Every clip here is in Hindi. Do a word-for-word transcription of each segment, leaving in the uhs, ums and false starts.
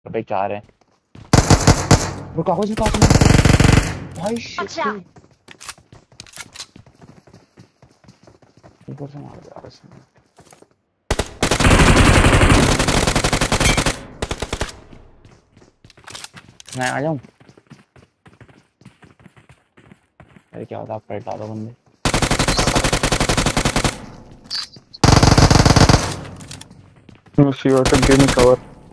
अबे चार है। वो कागज निकाल भाई शिट। अच्छा ऊपर से मार दिया उसने। मैं आ जाऊं? अरे क्या होता, आप पलटा दो बंदे। No, see what to give me cover.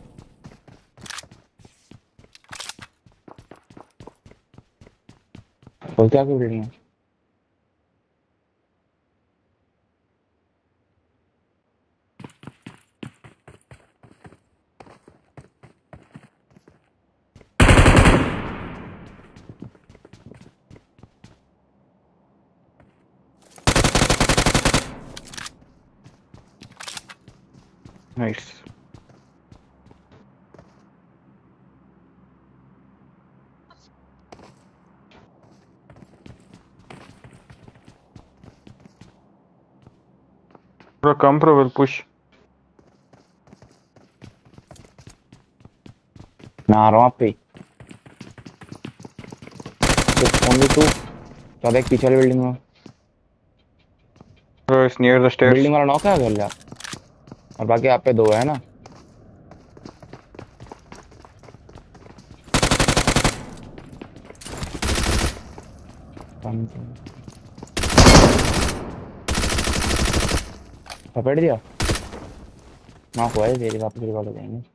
बोल क्या की बिल्डिंग है? Nice. Bro, come bro, we'll push. मैं आ रहा हूँ आप पे। Only two. चौदह एक पीछे वाली बिल्डिंग में। Bro, it's near the stairs. Building वाला नॉक है घर जा। और बाकी आप पे दो है ना। पकड़ दिया। नॉक हुआ है, तेरी वापस रिकॉर्ड हो जाएंगे।